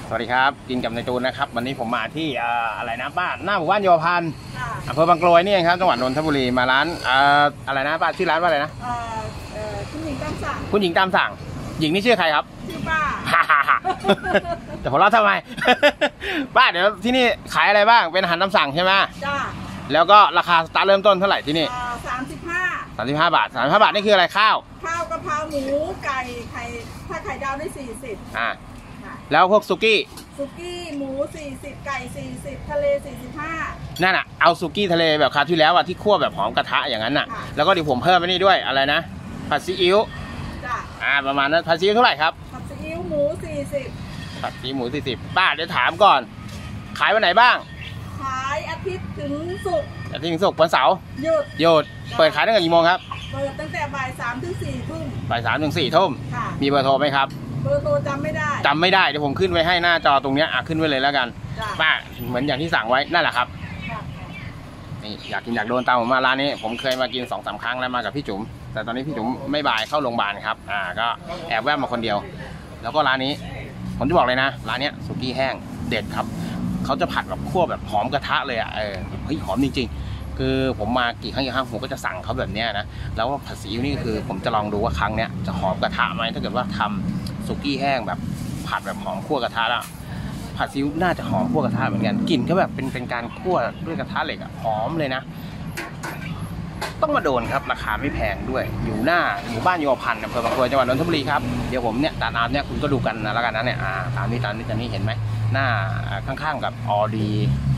สวัสดีครับกินกับนายจูนนะครับวันนี้ผมมาที่อะไรนะบ้านหน้าหมู่บ้านโยพันธ์อำเภอบางกรวยนี่เองครับจังหวัดนนทบุรีมาร้านอะไรนะป้าชื่อร้านว่าอะไรนะคุณหญิงตามสั่งคุณหญิงตามสั่งหญิงนี่ชื่อใครครับชื่อป้าแต่ผมเล่าทำไม ป้าเดี๋ยวที่นี่ขายอะไรบ้างเป็นอาหารตามสั่งใช่ไหมจ้าแล้วก็ราคาสตาร์ทเริ่มต้นเท่าไหร่ที่นี่ 35 บาท35 บาทนี่คืออะไรข้าวกะเพราหมูไก่ไข่ถ้าไข่ดาวได้40 แล้วพวกสุกี้หมู40ไก่40ทะเล45 นั่นอ่ะเอาสุกี้ทะเลแบบคราวที่แล้วอ่ะที่คั่วแบบหอมกระทะอย่างนั้นน่ะแล้วก็เดี๋ยวผมเพิ่มไปนี่ด้วยอะไรนะผัดซีอิ๊วจ้าประมาณนั้นผัดซีอิ๊วเท่าไหร่ครับผัดซีอิ๊วหมู40 ผัดซีอิ๊วหมู40ป้าเดี๋ยวถามก่อนขายวันไหนบ้างขายอาทิตย์ถึงศุกร์วันเสาร์หยุดเปิดขายตั้งแต่กี่โมงครับเปิดตั้งแต่บ่าย 3 ถึง 4 ทุ่มบ่าย 3 ถึง 4 ทุ่มมีเบอร์โทรไหมครับเบอร์โทรจำไม่ได้เดี๋ยวผมขึ้นไว้ให้หน้าจอตรงนี้ขึ้นไว้เลยแล้วกันป้าเหมือนอย่างที่สั่งไว้นั่นแหละครับนี่อยากกินอยากโดนตามผมมาร้านนี้ผมเคยมากิน 2-3 ครั้งแล้วมากับพี่จุ๋มแต่ตอนนี้พี่จุ๋มไม่บ่ายเข้าโรงพยาบาลครับก็แอบแวะมาคนเดียวแล้วก็ร้านนี้ผมจะบอกเลยนะร้านนี้สุกี้แห้งเด็ดครับเขาจะผัดแบบคั่วแบบหอมกระทะเลยเฮ้ยหอมจริงๆคือผมมากี่ครั้งผมก็จะสั่งเขาแบบนี้นะแล้วผัดซีอิ๊วนี่คือผมจะลองดูว่าครั้งเนี้ยจะหอมกระทะไหมถ้าเกิดว่าทำสุกี้แห้งแบบผัดแบบหอมคั่วกระทะแล้วผัดซีอิ๊วน่าจะหอมคั่วกระทะเหมือนกันกลิ่นก็แบบเป็นการคั่วด้วยกระทะเหล็กหอมเลยนะต้องมาโดนครับราคาไม่แพงด้วยอยู่หน้าหมู่บ้านโยพันธ์อำเภอบางกรวยจังหวัดนนทบุรีครับเดี๋ยวผมเนี่ยตามเนี่ยคุณก็ดูกันนะแล้วกันนะเนี่ยตามนี้เห็นไหมหน้าข้างๆกับออดี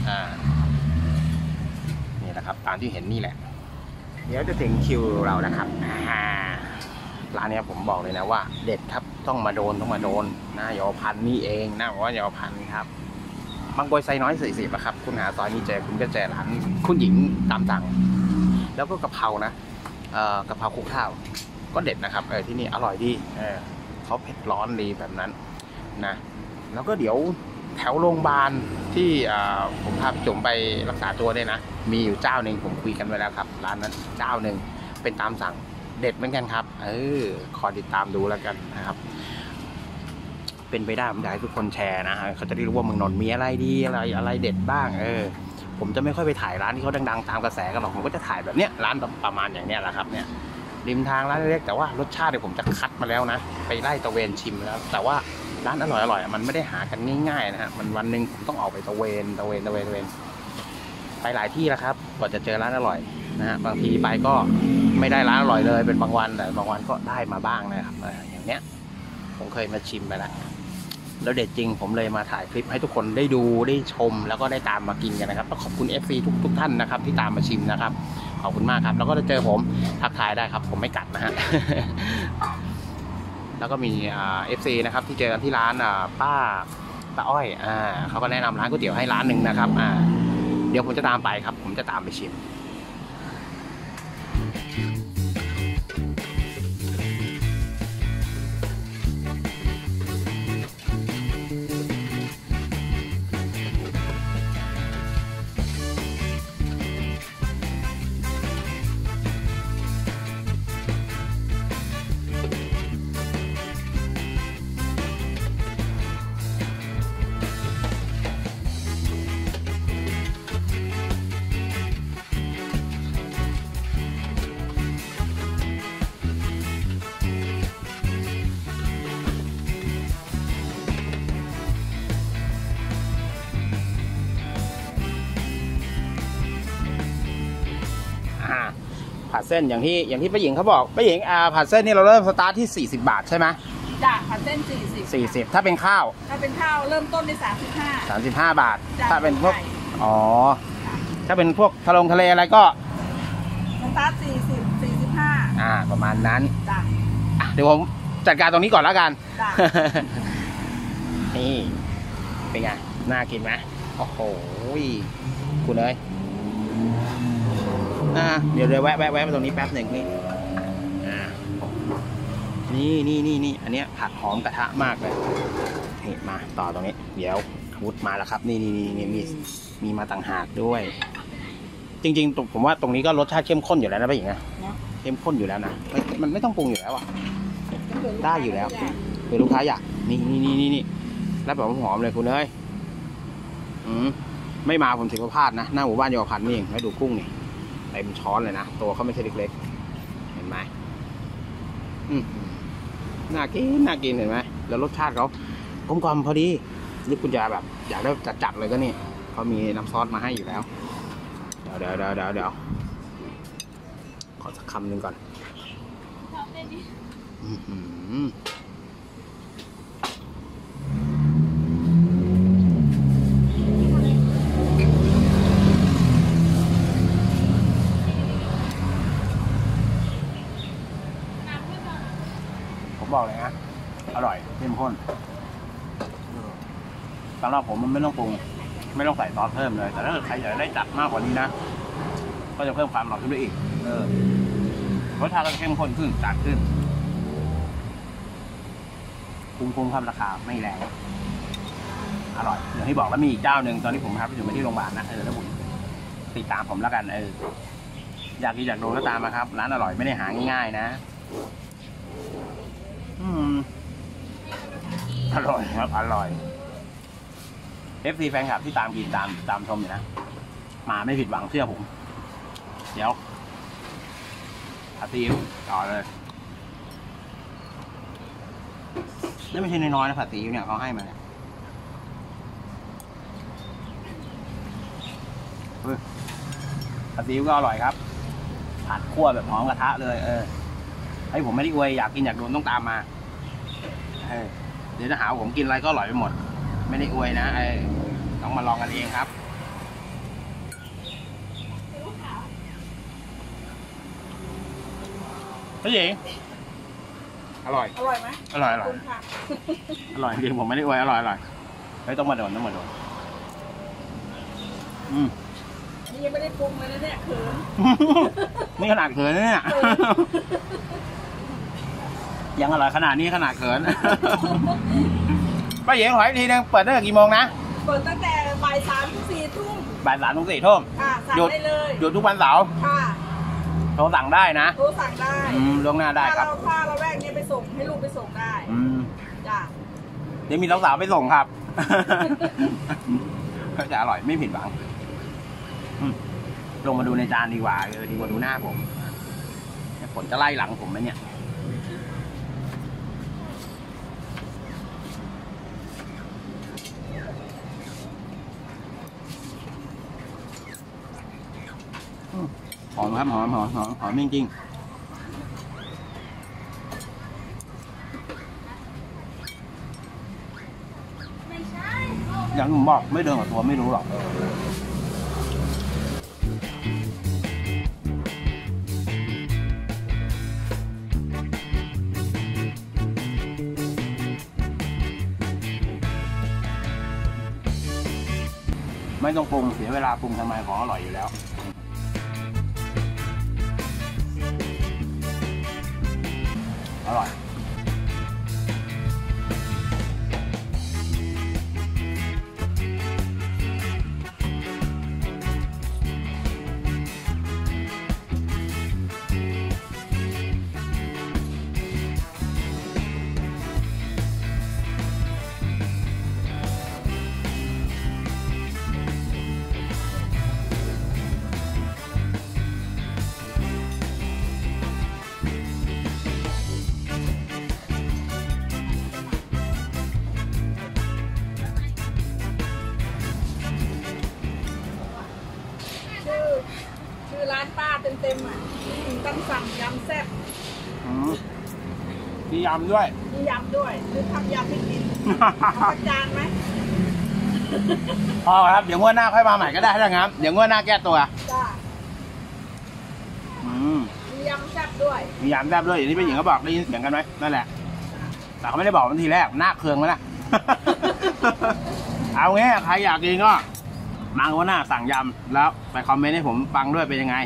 นี่แหละครับตามที่เห็นนี่แหละเดี๋ยวจะถึงคิวเรานะครับร้านนี้ผมบอกเลยนะว่าเด็ดครับต้องมาโดนหน้าโยพันธ์นี่เองหน้าหมู่บ้านโยพันธ์ครับบางกรวยไซน้อย40นะครับคุณหาซอยนี้เจอคุณก็เจอร้านคุณหญิงตามสั่งแล้วก็กะเพรานะกะเพราคลุกข้าวก็เด็ดนะครับที่นี่อร่อยดีเขาเผ็ดร้อนดีแบบนั้นนะแล้วก็เดี๋ยวแถวโรงพยาบาลที่ผมพาพี่จุ๋มไปรักษาตัวเนี่ยนะมีอยู่เจ้าหนึ่งผมคุยกันไว้แล้วครับร้านนั้นเจ้าหนึ่งเป็นตามสั่งเด็ดเหมือนกันครับคอยติดตามดูแล้วกันนะครับเป็นไปได้ผมอยากให้ทุกคนแชร์นะเขาจะได้รู้ว่าเมืองนนท์มีอะไรดีอะไรเด็ดบ้างผมจะไม่ค่อยไปถ่ายร้านที่เขาดังๆตามกระแสกันหรอกผมก็จะถ่ายแบบเนี้ยร้านประมาณอย่างเนี้ยแหละครับเนี่ยริมทางร้านเล็กแต่ว่ารสชาติเนี่ยผมจะคัดมาแล้วนะไปไล่ตะเวนชิมแล้วแต่ว่าร้านอร่อยมันไม่ได้หากันง่ายๆนะฮะมันวันหนึ่งผมต้องออกไปตะเวนไปหลายที่แล้วครับกว่าจะเจอร้านอร่อยนะฮะบางทีไปก็ไม่ได้ร้านอร่อยเลยเป็นบางวันแต่บางวันก็ได้มาบ้างนะครับอย่างเนี้ยผมเคยมาชิมไปแล้วเด็ดจริงผมเลยมาถ่ายคลิปให้ทุกคนได้ดูได้ชมแล้วก็ได้ตามมากินกันนะครับต้องขอบคุณ FC ทุกท่านนะครับที่ตามมาชิมนะครับขอบคุณมากครับแล้วก็จะเจอผมทักทายได้ครับผมไม่กัดนะฮะ แล้วก็มีFC นะครับที่เจอกันที่ร้านป้าอ้อยเขาก็แนะนำร้านก๋วยเตี๋ยวให้ร้านหนึ่งนะครับเดี๋ยวผมจะตามไปครับผมจะตามไปชิมผัดเส้นอย่างที่ป้าหญิงเขาบอกป้าหญิงผัดเส้นนี่เราเริ่มสตาร์ทที่40 บาทใช่ไหมจ้ะผัดเส้น 40ถ้าเป็นข้าวเริ่มต้นที่ 35 บาทถ้าเป็นพวกถ้าเป็นพวกทะเลอะไรก็สตาร์ท45 ประมาณนั้นจ้ะเดี๋ยวผมจัดการตรงนี้ก่อนแล้วกันนี่เป็นไงน่ากินไหมโอ้โหคุณเอ้ยเดี๋ยวแวะมาตรงนี้แป๊บหนึ่งนี่นี่อันเนี้ยผัดหอมกระทะมากเลยนี่มาต่อตรงนี้เดี๋ยววุฒมาแล้วครับนี่มีมาต่างหากด้วยจริงๆผมว่าตรงนี้ก็รสชาติเข้มข้นอยู่แล้วนะป้าหญิงนะเข้มข้นอยู่แล้วนะมันไม่ต้องปรุงอยู่แล้วได้อยู่แล้วคือลูกค้าอยากนี่แล้วแบบหอมเลยคุณเอ้ยไม่มาผมถือว่าพลาดนะหน้าหมู่บ้านเยาวพันธุ์นี่เองแล้วดูกุ้งนี่เต็มช้อนเลยนะตัวเขาไม่ใช่เล็กๆเห็นไหมน่ากินเห็นไหมแล้วรสชาติเขากลมกล่อมพอดีนี่คุณจะแบบอยากได้จัดๆเลยก็นี่เขามีน้ำซอสมาให้อยู่แล้วเดี๋ยวขอสักคำหนึ่งก่อนผมบอกเลยนะอร่อยเข้มข้นสำหรับผมมันไม่ต้องปรุงไม่ต้องใส่ซอสเพิ่มเลยแต่ถ้าเกิดใครอยากได้จัดมากกว่านี้นะก็จะเพิ่มความอร่อยขึ้นไปอีกรสชาติก็เข้มข้นขึ้นจัดขึ้นคุ้มครับราคาไม่แรงอร่อยอย่างที่บอกแล้วมีอีกเจ้าหนึ่งตอนนี้ผมอยู่มาที่โรงพยาบาลนะแล้วผมติดตามผมแล้วกันอยากกินอยากดูก็ตามมาครับร้านอร่อยไม่ได้หาง่ายๆนะอร่อยครับอร่อย FC แฟนคลับที่ตามกินตามชมอยู่นะมาไม่ผิดหวังเชื่อผมเดี๋ยวผัดซีอิ๊วต่อเลยนี่ไม่ใช่น้อยๆนะผัดซีอิ๊วเนี่ยเขาให้มาเนี่ยผัดซีอิ๊วก็อร่อยครับผัดคั่วแบบหอมกระทะเลยให้ผมไม่ได้อวยอยากกินอยากโดนต้องตามมาเดี๋ยวจะหาผมกินอะไรก็อร่อยไปหมดไม่ได้อวยนะต้องมาลองกันเองครับพี่หญิงอร่อยไหมอร่อยอร่อยจริงผมไม่ได้อวยอร่อยไม่ต้องมาโดนนี่ยังไม่ได้ปรุงเลยนะเนี่ยเขินนี่ขนาดเขินเนี่ยยังอร่อยขนาดนี้ขนาดเขินป้าหญิงขออีกทีนึงเปิดตั้งแต่กี่โมงนะเปิดตั้งแต่บ่าย 3 ถึง 4 ทุ่มบ่าย 3 ถึง 4 ทุ่มค่ะสั่งได้เลยหยุดทุกวันเสาร์ค่ะโทรสั่งได้นะโทรสั่งได้ล่วงหน้าได้ครับถ้าเราแวกนี้ไปส่งให้ลูกไปส่งได้จ้ะเดี๋ยวมีสาวๆไปส่งครับก็จะอร่อยไม่ผิดหวังลงมาดูในจานดีกว่าดีกว่าดูหน้าผมฝนจะไล่หลังผมไหมเนี่ยหอมครับหอมจริงๆอย่างผมบอกไม่เดินกับตัวไม่รู้หรอกไม่ต้องปรุงเสียเวลาปรุงทำไมของอร่อยอยู่แล้วอร่อยชื่อร้านป้าเต็มๆต้องสั่งยำแซ่บมียำด้วยหรือทำยำให้กินเอาจานไหมพอครับเดี๋ยวงวดหน้าค่อยมาใหม่ก็ได้ถ้างั้นเดี๋ยวงวดหน้าแก้ตัวจ้ามียำแซ่บด้วยอย่างที่พี่หญิงเขาบอกได้ยินเสียงกันไหมนั่นแหละแต่เขาไม่ได้บอกวันทีแรกหน้าเคืองแล้วนะเอางี้ใครอยากกินก็มาวันหน้าสั่งยำแล้วไปคอมเมนต์ให้ผมฟังด้วยเป็นยังไง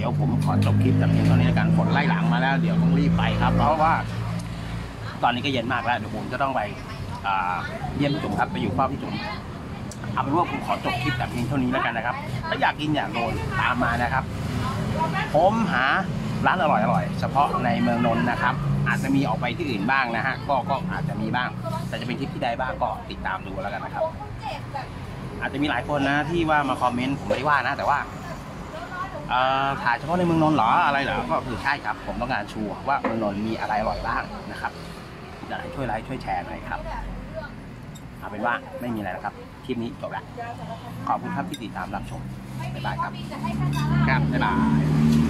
ดี๋ยวผมขอจบคลิปแต่เพียงเท่านี้แล้วกันฝนไล่หลังมาแล้วเดี๋ยวต้องรีบไปครับเพราะว่าตอนนี้ก็เย็นมากแล้วเดี๋ยวผมจะต้องไปเยี่ยมพี่จุ๋มครับไปอยู่เฝ้าพี่จุ๋มเอาเป็นว่าผมขอจบคลิปแต่เพียงเท่านี้แล้วกันนะครับถ้าอยากกินอยากโดนตามมานะครับผมหาร้านอร่อยๆเฉพาะในเมืองนนท์นะครับอาจจะมีออกไปที่อื่นบ้างนะฮะก็อาจจะมีบ้างแต่จะเป็นคลิปที่ใดบ้างก็ติดตามดูแล้วกันนะครับอาจจะมีหลายคนนะที่ว่ามาคอมเมนต์ผมไม่ได้ว่านะแต่ว่าถ่ายเฉพาะในเมืองนนท์เหรออะไรเหรอก็คือใช่ครับผมต้องการชัวร์ว่าเมืองนนท์มีอะไรอร่อยบ้างนะครับอยากให้ช่วยไลค์ช่วยแชร์หน่อยครับเอาเป็นว่าไม่มีอะไรแล้วครับคลิปนี้จบแล้วขอบคุณครับที่ติดตามรับชมบ๊ายบายครับบ๊ายบาย